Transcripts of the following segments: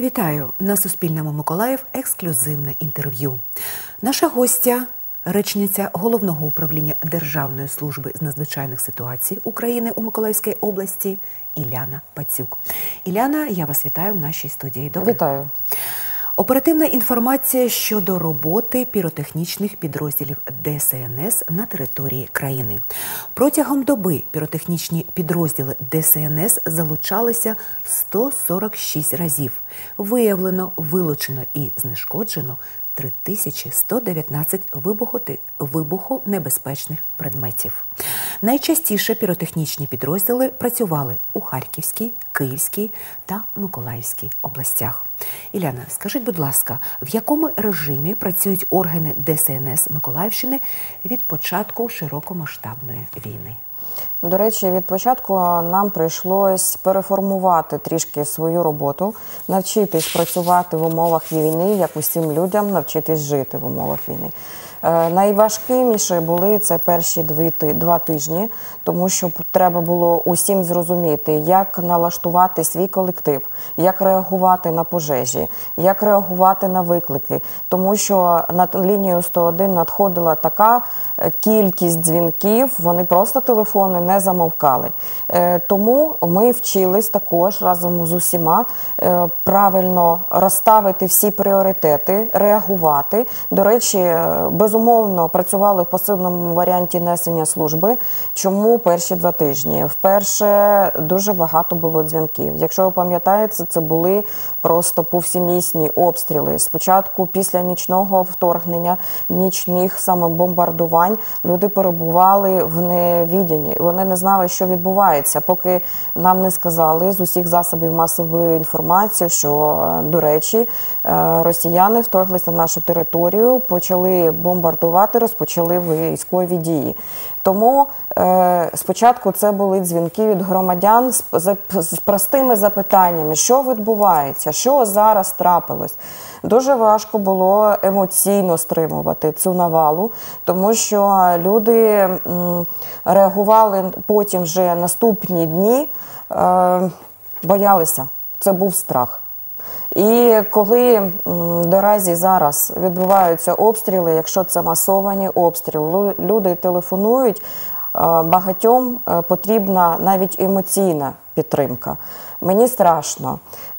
Вітаю! На Суспільному Миколаїв ексклюзивне інтерв'ю. Наша гостя – речниця Головного управління Державної служби з надзвичайних ситуацій України у Миколаївській області Іляна Пацюк. Іляна, я вас вітаю в нашій студії. Добре? Вітаю. Оперативна інформація щодо роботи піротехнічних підрозділів ДСНС на території країни. Протягом доби піротехнічні підрозділи ДСНС залучалися 146 разів. Виявлено, вилучено і знешкоджено 3119 вибухонебезпечних предметів. Найчастіше піротехнічні підрозділи працювали у Харківській, Київській та Миколаївській областях. Іляна, скажіть, будь ласка, в якому режимі працюють органи ДСНС Миколаївщини від початку широкомасштабної війни? До речі, від початку нам прийшлось переформувати трішки свою роботу, навчитись працювати в умовах війни, як усім людям навчитись жити в умовах війни. Найважкіміше були це перші два тижні, тому що треба було усім зрозуміти, як налаштувати свій колектив, як реагувати на пожежі, як реагувати на виклики. Тому що на лінію 101 надходила така кількість дзвінків, вони просто телефони не замовкали. Тому ми вчились також разом з усіма правильно розставити всі пріоритети, реагувати. До речі, безумовно, працювали в пасивному варіанті несення служби. Чому перші 2 тижні? Вперше дуже багато було дзвінків. Якщо ви пам'ятаєте, це були просто повсімісні обстріли. Спочатку після нічного вторгнення, нічних саме бомбардувань, люди перебували в невіденні. Вони не знали, що відбувається, поки нам не сказали з усіх засобів масової інформації, що, до речі, росіяни вторглися на нашу територію, почали бомбардувати, розпочали військові дії. Тому спочатку це були дзвінки від громадян з простими запитаннями, що відбувається, що зараз трапилось. Дуже важко було емоційно стримувати цю навалу, тому що люди реагували потім вже наступні дні, боялися. Це був страх. І коли наразі зараз відбуваються обстріли, якщо це масовані обстріли, люди телефонують, багатьом потрібна навіть емоційна підтримка. Мені страшно.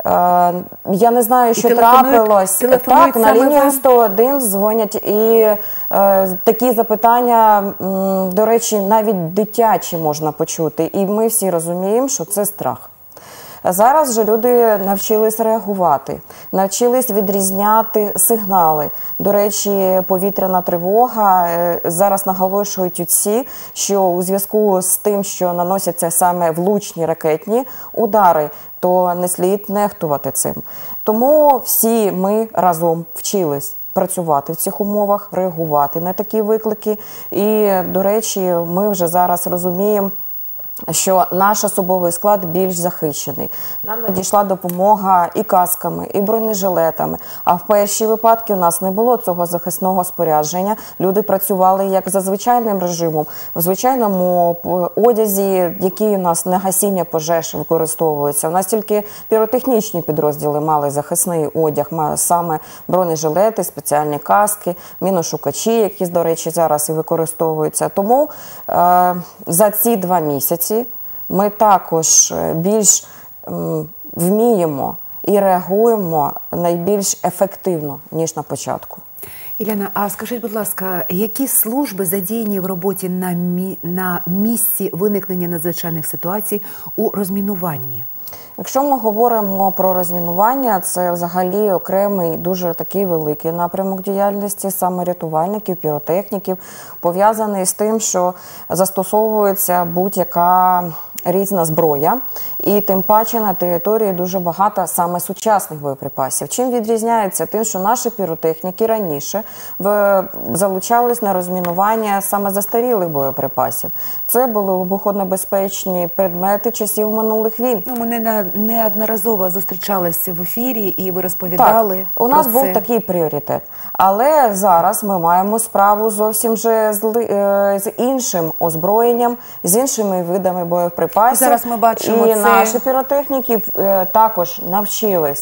Я не знаю, що трапилось. Так, на лінію 101 дзвонять і такі запитання, до речі, навіть дитячі можна почути. І ми всі розуміємо, що це страх. Зараз же люди навчились реагувати, навчились відрізняти сигнали. До речі, повітряна тривога, зараз наголошують усі, що у зв'язку з тим, що наносяться саме влучні ракетні удари, то не слід нехтувати цим. Тому всі ми разом вчились працювати в цих умовах, реагувати на такі виклики. І, до речі, ми вже зараз розуміємо, що наш особовий склад більш захищений. Нам надійшла допомога і касками, і бронежилетами. А в перші випадки у нас не було цього захисного спорядження. Люди працювали як за звичайним режимом, в звичайному одязі, який у нас на гасіння пожеж використовується. У нас тільки піротехнічні підрозділи мали захисний одяг, саме бронежилети, спеціальні каски, міношукачі, які, до речі, зараз і використовуються. Тому за ці 2 місяці ми також більш вміємо і реагуємо найбільш ефективно, ніж на початку. Іляна, а скажіть, будь ласка, які служби задіяні в роботі на місці виникнення надзвичайних ситуацій у розмінуванні? Якщо ми говоримо про розмінування, це взагалі окремий, дуже такий великий напрямок діяльності саме рятувальників, піротехніків, пов'язаний з тим, що застосовується будь-яка різна зброя, і тим паче на території дуже багато саме сучасних боєприпасів. Чим відрізняється? Тим, що наші піротехніки раніше залучались на розмінування саме застарілих боєприпасів. Це були вибухонебезпечні предмети часів минулих війн. Ми неодноразово зустрічалися в ефірі і ви розповідали про це. У нас був такий пріоритет. Але зараз ми маємо справу зовсім вже з іншим озброєнням, з іншими видами боєприпасів. Зараз ми бачимо і наші піротехніки також навчились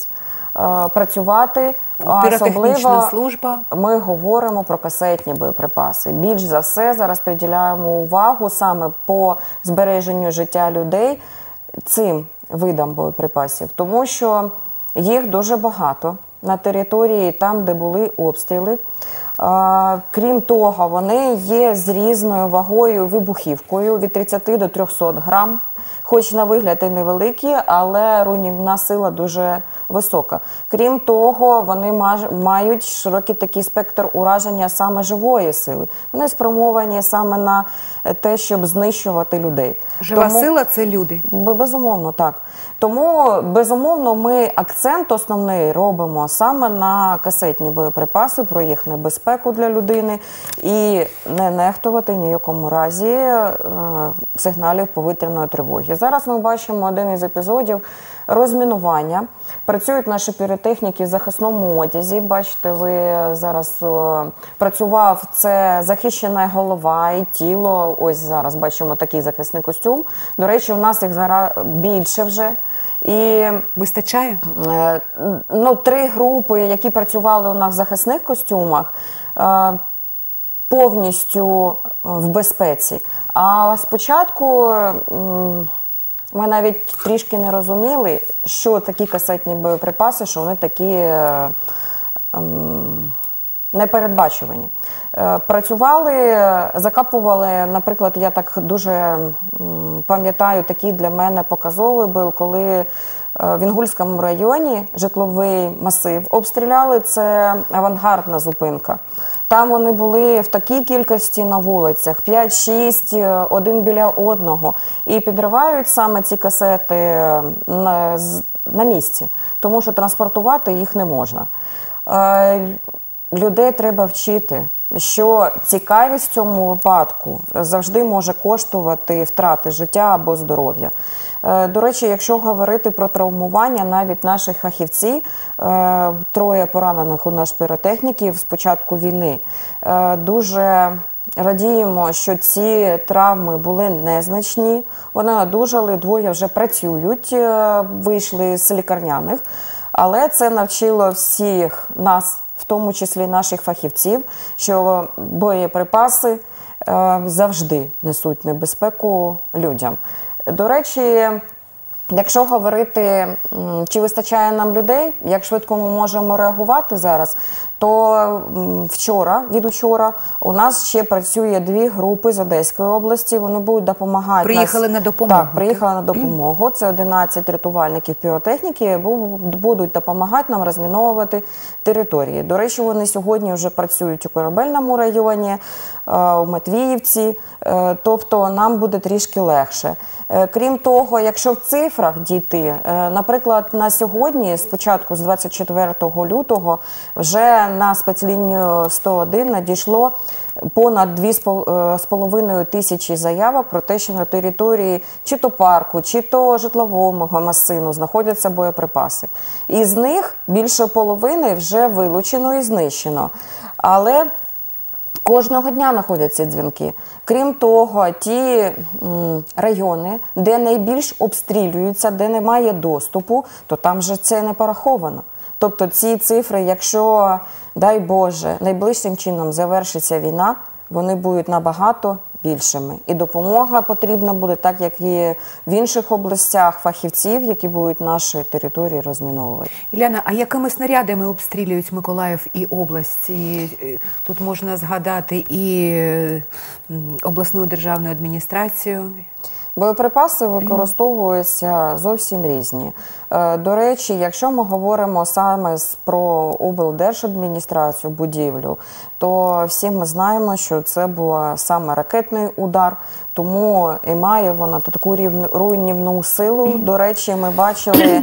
працювати. Піротехнічна служба. Ми говоримо про касетні боєприпаси. Більш за все зараз приділяємо увагу саме по збереженню життя людей цим видам боєприпасів, тому що їх дуже багато на території там, де були обстріли. Крім того, вони є з різною вагою вибухівкою від 30 до 300 грам. Хоч на вигляд і невеликі, але руйнівна сила дуже висока. Крім того, вони мають широкий такий спектр ураження саме живої сили. Вони спрямовані саме на те, щоб знищувати людей. Жива сила – це люди. Безумовно, так. Тому, безумовно, ми акцент основний робимо саме на касетні боєприпаси, про їх небезпеку для людини і не нехтувати ні в якому разі сигналів повітряної тривоги. Зараз ми бачимо один із епізодів розмінування. Працюють наші піротехніки в захисному одязі. Бачите, ви зараз працював, це захищена голова і тіло. Ось зараз бачимо такий захисний костюм. До речі, у нас їх зараз більше вже. І вистачає? 3 групи, які працювали у нас в захисних костюмах, повністю в безпеці. А спочатку ми навіть трішки не розуміли, що такі касетні боєприпаси, що вони такі непередбачувані. Працювали, закапували, наприклад, я так дуже пам'ятаю, такий для мене показовий був, коли в Інгульському районі житловий масив обстріляли, це авангардна зупинка. Там вони були в такій кількості на вулицях, 5-6, один біля одного. І підривають саме ці касети на місці, тому що транспортувати їх не можна. Людей треба вчити, що цікавість в цьому випадку завжди може коштувати втрати життя або здоров'я. До речі, якщо говорити про травмування, навіть наші фахівці, 3 поранених у нас піротехніків з початку війни, дуже радіємо, що ці травми були незначні, вони одужали, 2 вже працюють, вийшли з лікарняних, але це навчило всіх нас, в тому числі наших фахівців, що боєприпаси завжди несуть небезпеку людям. До речі, якщо говорити, чи вистачає нам людей, як швидко ми можемо реагувати зараз, то від учора у нас ще працює 2 групи з Одеської області, вони будуть допомагати. Приїхали на допомогу. Так, приїхали на допомогу. Це 11 рятувальників піротехніки, будуть допомагати нам розміновувати території. До речі, вони сьогодні вже працюють у Корабельному районі, у Матвіївці, тобто нам буде трішки легше. Крім того, якщо в цифрах дійти, наприклад, на сьогодні, спочатку з 24 лютого, вже на спецлінію 101 надійшло понад 2,5 тисячі заявок про те, що на території чи то парку, чи то житлового масиву знаходяться боєприпаси. Із них більше половини вже вилучено і знищено. Але кожного дня знаходяться дзвінки. Крім того, ті райони, де найбільш обстрілюються, де немає доступу, то там вже це не пораховано. Тобто ці цифри, якщо, дай Боже, найближчим чином завершиться війна, вони будуть набагато більшими. І допомога потрібна буде, так як і в інших областях, фахівців, які будуть наші території розміновувати. Іляна, а якими снарядами обстрілюють Миколаїв і область? І тут можна згадати і обласну державну адміністрацію. Боєприпаси використовуються зовсім різні. До речі, якщо ми говоримо саме про облдержадміністрацію, будівлю, то всі ми знаємо, що це був саме ракетний удар, тому і має вона таку руйнівну силу. До речі, ми бачили,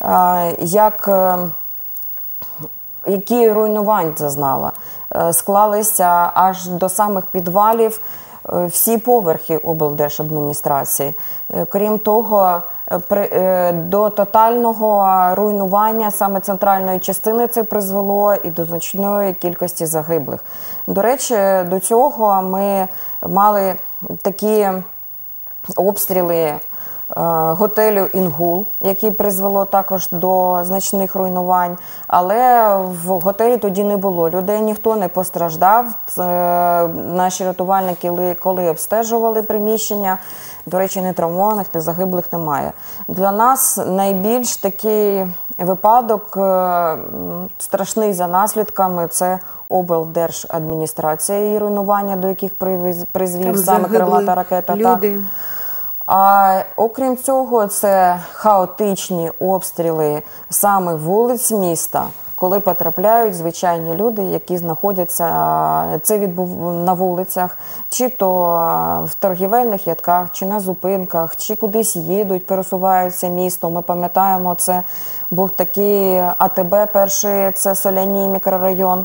які руйнувань зазнала. Склалися аж до самих підвалів всі поверхи облдержадміністрації. Крім того, до тотального руйнування саме центральної частини це призвело і до значної кількості загиблих. До речі, до цього ми мали такі обстріли готелю «Інгул», який призвело також до значних руйнувань. Але в готелі тоді не було людей, ніхто не постраждав. Наші рятувальники, коли обстежували приміщення, до речі, ні травмованих, ні загиблих немає. Для нас найбільш такий випадок страшний за наслідками – це облдержадміністрація і руйнування, до яких призвів саме крилата ракета. Люди. А окрім цього, це хаотичні обстріли саме вулиць міста, коли потрапляють звичайні люди, які знаходяться на вулицях, чи то в торгівельних ядках, чи на зупинках, чи кудись їдуть, пересуваються містом. Ми пам'ятаємо, це був такий АТБ перший, це Соляний мікрорайон.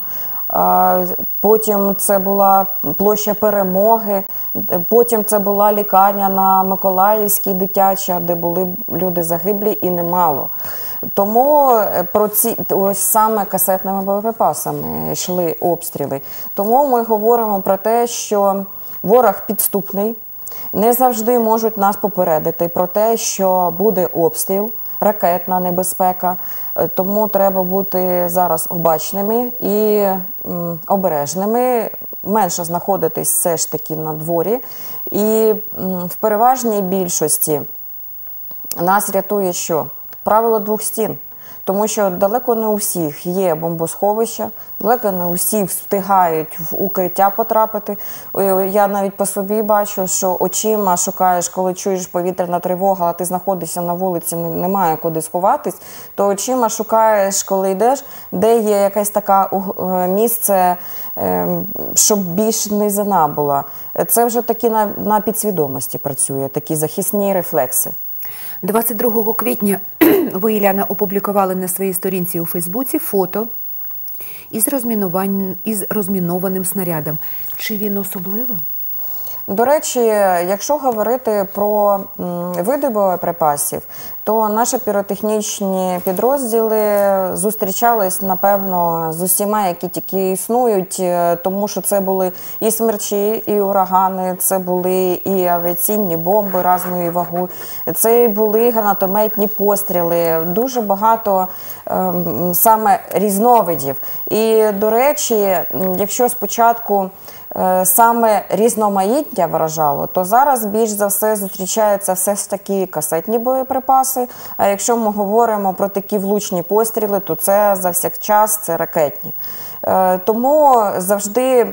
Потім це була площа Перемоги, потім це була лікарня на Миколаївській дитяча, де були люди загиблі і немало. Тому ось саме касетними боєприпасами йшли обстріли. Тому ми говоримо про те, що ворог підступний, не завжди можуть нас попередити про те, що буде обстріл, ракетна небезпека. Тому треба бути зараз обачними і обережними, менше знаходитись все ж таки на дворі. І в переважній більшості нас рятує що? Правило двох стін. Тому що далеко не у всіх є бомбосховища, далеко не у всіх встигають в укриття потрапити. Я навіть по собі бачу, що очима шукаєш, коли чуєш повітряна тривога, а ти знаходишся на вулиці, немає куди сховатись, то очима шукаєш, коли йдеш, де є якесь таке місце, щоб більш низина була. Це вже такі на підсвідомості працює, такі захисні рефлекси. 22 квітня ви, Іляна, опублікували на своїй сторінці у Фейсбуці фото із розмінованим снарядом. Чи він особливий? До речі, якщо говорити про види боєприпасів, то наші піротехнічні підрозділи зустрічались, напевно, з усіма, які тільки існують, тому що це були і смерчі, і урагани, це були і авіаційні бомби різної ваги, це і були гранатометні постріли, дуже багато саме різновидів. І, до речі, якщо спочатку саме різноманіття вражало, то зараз більш за все зустрічаються все ж таки касетні боєприпаси. А якщо ми говоримо про такі влучні постріли, то це завсякчас це ракетні. Тому завжди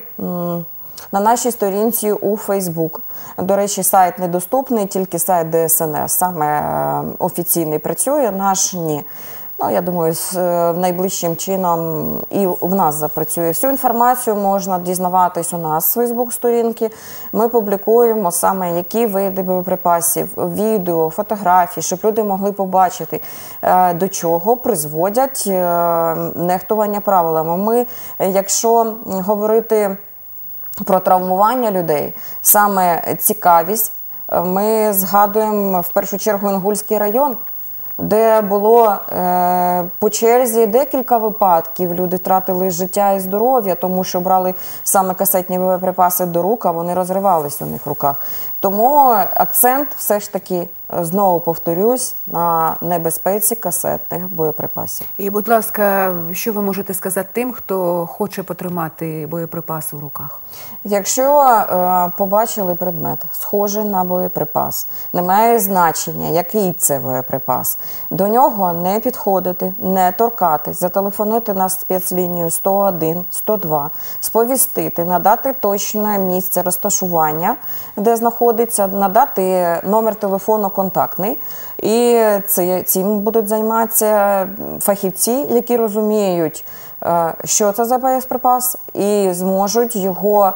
на нашій сторінці у Фейсбук, до речі, сайт недоступний, тільки сайт ДСНС, саме офіційний працює, наш ні. Я думаю, найближчим чином і в нас запрацює. Всю інформацію можна дізнаватись у нас з Фейсбук-сторінки. Ми публікуємо саме які види боєприпасів, відео, фотографії, щоб люди могли побачити, до чого призводять нехтування правилами. Ми, якщо говорити про травмування людей, саме цікавість, ми згадуємо в першу чергу Інгульський район, де було по черзі декілька випадків, люди втратили життя і здоров'я, тому що брали саме касетні боєприпаси до рук, а вони розривались у них в руках. Тому акцент все ж таки, знову повторюсь, на небезпеці касетних боєприпасів. І, будь ласка, що ви можете сказати тим, хто хоче потримати боєприпаси в руках? Якщо побачили предмет, схожий на боєприпас, немає значення, який це боєприпас, до нього не підходити, не торкатись, зателефонувати на спецлінію 101, 102, сповістити, надати точне місце розташування, де знаходиться, надати номер телефону контактний. І цим будуть займатися фахівці, які розуміють, що це за боєприпас, і зможуть його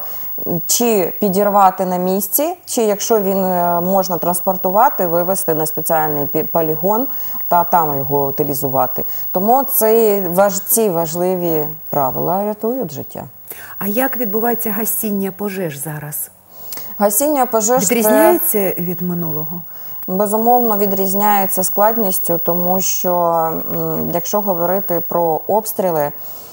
чи підірвати на місці, чи якщо він можна транспортувати, вивезти на спеціальний полігон та там його утилізувати. Тому ці важливі правила рятують життя. А як відбувається гасіння пожеж зараз? Гасіння пожеж відрізняється від минулого? Безумовно, відрізняється складністю, тому що, якщо говорити про обстріли,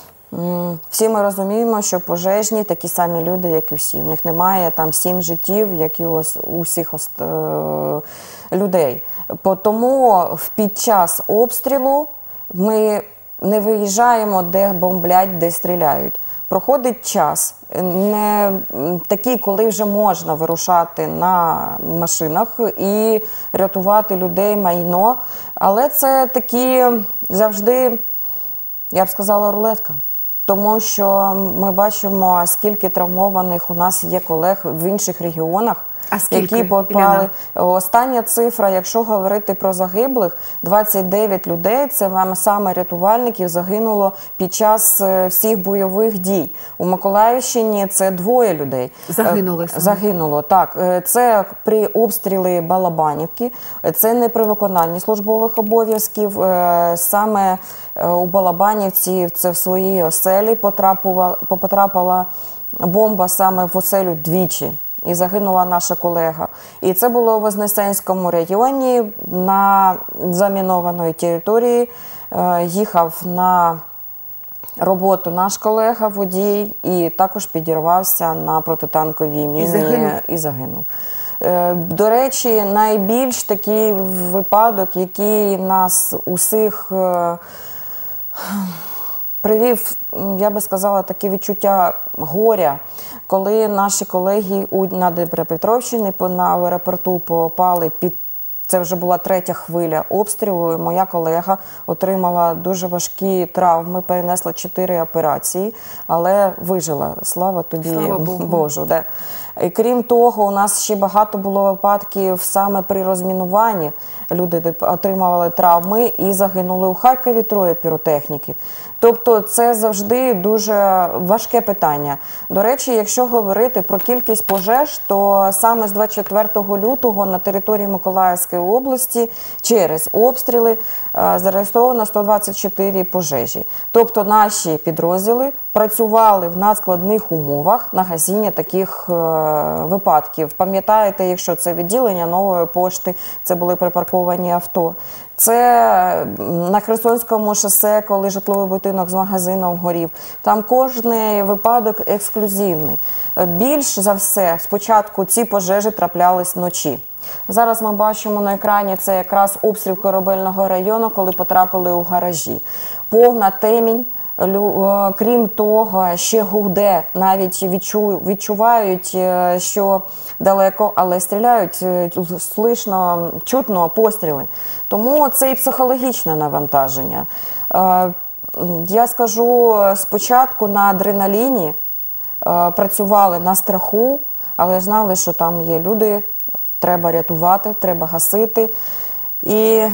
всі ми розуміємо, що пожежні такі самі люди, як і всі. В них немає там 7 життів, як і у всіх людей. Тому під час обстрілу ми не виїжджаємо, де бомблять, де стріляють. Проходить час, не такий, коли вже можна вирушати на машинах і рятувати людей, майно. Але це такі завжди, я б сказала, рулетка. Тому що ми бачимо, скільки травмованих у нас є колег в інших регіонах, які попали. Остання цифра, якщо говорити про загиблих, 29 людей, це саме рятувальників, загинуло під час всіх бойових дій. У Миколаївщині це 2 людей. Загинуло, так. Це при обстрілі Балабанівки, це не при виконанні службових обов'язків. Саме у Балабанівці це в своїй оселі потрапила бомба саме в оселю двічі. І загинула наша колега. І це було у Вознесенському районі на замінованій території. Їхав на роботу наш колега, водій, і також підірвався на протитанковій міні і загинув. До речі, найбільш такий випадок, який нас усіх привів, я би сказала, таке відчуття горя, коли наші колеги на Дніпропетровщині на аеропорту попали під, це вже була 3-я хвиля обстрілу, і моя колега отримала дуже важкі травми, перенесла 4 операції, але вижила. Слава тобі, Божу. Да. І крім того, у нас ще багато було випадків саме при розмінуванні. Люди отримували травми і загинули у Харкові 3 піротехніків. Тобто це завжди дуже важке питання. До речі, якщо говорити про кількість пожеж, то саме з 24 лютого на території Миколаївської області через обстріли зареєстровано 124 пожежі. Тобто наші підрозділи працювали в надскладних умовах на гасіння таких випадків. Пам'ятаєте, якщо це відділення Нової пошти, це були припарковані авто. Це на Херсонському шосе, коли житловий будинок з магазином горів. Там кожний випадок ексклюзивний. Більш за все, спочатку ці пожежі траплялись вночі. Зараз ми бачимо на екрані, це якраз обстріл Корабельного району, коли потрапили у гаражі. Повна темінь. Крім того, ще гуде, навіть відчувають, що далеко, але стріляють, слышно, чутно постріли. Тому це і психологічне навантаження. Я скажу, спочатку на адреналіні працювали на страху, але знали, що там є люди, треба рятувати, треба гасити. І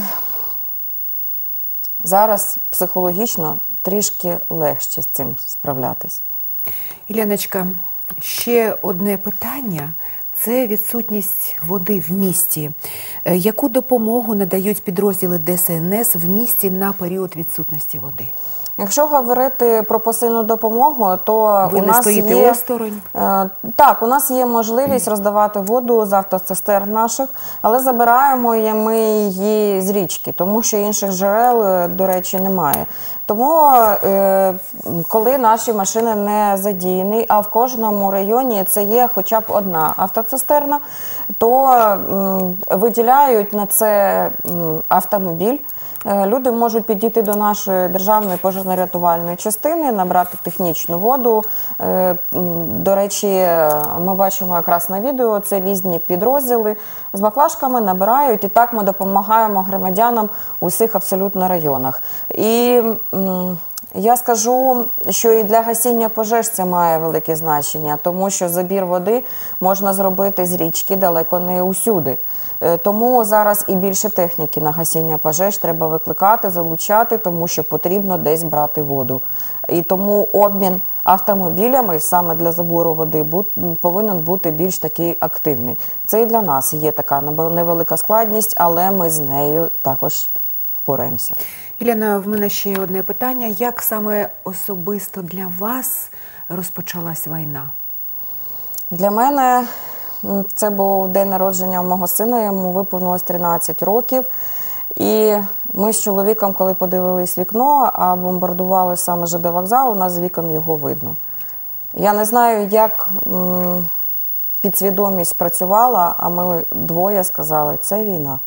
зараз психологічно трішки легше з цим справлятись. Іляночка, ще одне питання – це відсутність води в місті. Яку допомогу надають підрозділи ДСНС в місті на період відсутності води? Якщо говорити про посильну допомогу, то ви у нас стоїте осторонь? Так, у нас є можливість роздавати воду з автоцистерн наших, але забираємо ми її з річки, тому що інших джерел, до речі, немає. Тому, коли наші машини не задіяні, а в кожному районі це є хоча б одна автоцистерна, то виділяють на це автомобіль. Люди можуть підійти до нашої державної пожежно-рятувальної частини, набрати технічну воду. До речі, ми бачимо якраз на відео, це різні підрозділи з баклажками набирають, і так ми допомагаємо громадянам у всіх абсолютно районах. І я скажу, що і для гасіння пожеж це має велике значення, тому що забір води можна зробити з річки далеко не усюди. Тому зараз і більше техніки на гасіння пожеж треба викликати, залучати, тому що потрібно десь брати воду. І тому обмін автомобілями саме для забору води повинен бути більш такий активний. Це і для нас є така невелика складність, але ми з нею також впораємося. Іляна, в мене ще одне питання. Як саме особисто для вас розпочалась війна? Для мене це був день народження мого сина, йому виповнилось 13 років. І ми з чоловіком, коли подивились вікно, а бомбардували саме ЖД вокзал, у нас з вікон його видно. Я не знаю, як підсвідомість працювала, а ми двоє сказали, це війна.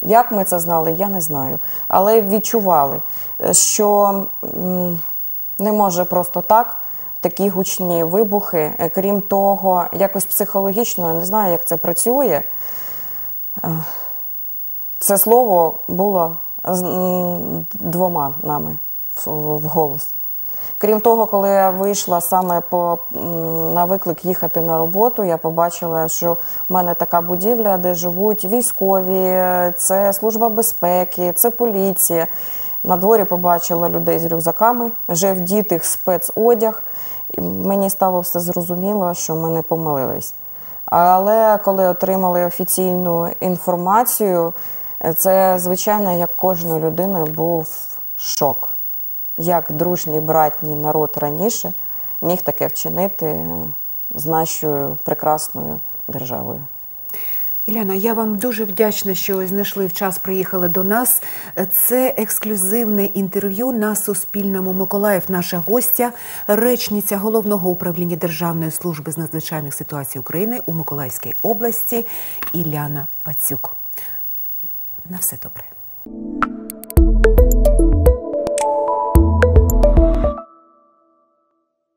Як ми це знали, я не знаю. Але відчували, що не може просто так такі гучні вибухи. Крім того, якось психологічно, я не знаю, як це працює. Це слово було двома нами в голос. Крім того, коли я вийшла саме на виклик їхати на роботу, я побачила, що в мене така будівля, де живуть військові, це служба безпеки, це поліція. На дворі побачила людей з рюкзаками, вже вдітих спецодяг. І мені стало все зрозуміло, що ми не помилились. Але коли отримали офіційну інформацію, це, звичайно, як кожної людини був шок. Як дружній братній народ раніше міг таке вчинити з нашою прекрасною державою. Іляна, я вам дуже вдячна, що знайшли в час, приїхали до нас. Це ексклюзивне інтерв'ю на Суспільному. Миколаїв, наша гостя, речниця Головного управління Державної служби з надзвичайних ситуацій України у Миколаївській області Іляна Пацюк. На все добре.